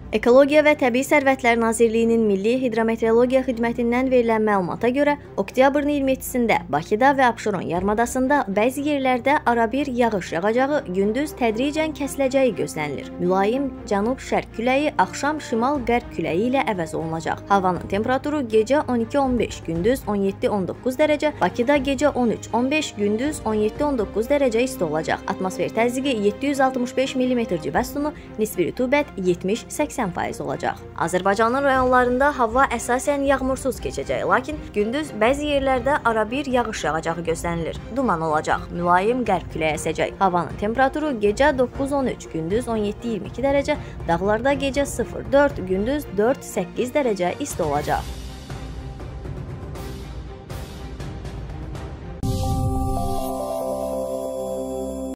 Ekologiya və Təbii Sərvətlər Nazirliyinin Milli Hidrometeorologiya Xidmətindən verilən məlumata görə, oktyabrın 27-sində Bakıda və Abşeron yarımadasında bəzi yerlərdə arabir yağış yağacağı, gündüz tədricən kəsiləcəyi gözlənilir. Mülayim cənub-şərq küləyi axşam şimal-qərb küləyi ilə əvəz olunacaq. Havanın temperaturu gecə 12-15, gündüz 17-19 dərəcə, Bakıda gecə 13-15, gündüz 17-19 dərəcə isti olacaq. Atmosfer təzyiqi 765 mm civə sütunu, nisbi rütubət 70-80% olacaq. Azərbaycanın rayonlarında hava əsasən yağmursuz keçəcək, lakin gündüz bəzi yerlərdə arabir yağış yağacağı gözlənilir. Duman olacaq, mülayim qərb küləyi əsəcək. Havanın temperaturu gecə 9-13, gündüz 17-22 dərəcə, dağlarda gecə 0-4, gündüz 4-8 dərəcə isti olacaq.